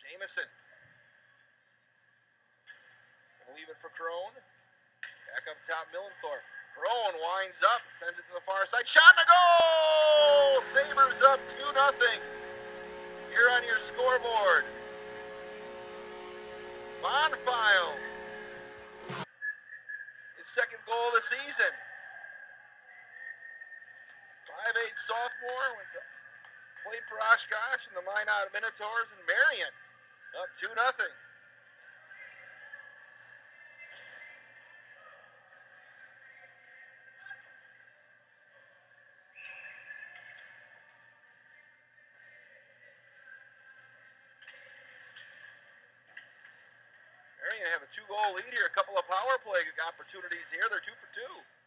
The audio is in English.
Jamison. Gonna leave it for Crone. Back up top, Millenthorpe. Crone winds up, sends it to the far side. Shot and a goal! Sabres up 2-0. Here on your scoreboard. Bonfiles. His second goal of the season. 5'8" sophomore. Played for Oshkosh and the Minot Minotaurs and Marion. Up 2-0. Marion have a 2-goal lead here. A couple of power play opportunities here. They're 2 for 2.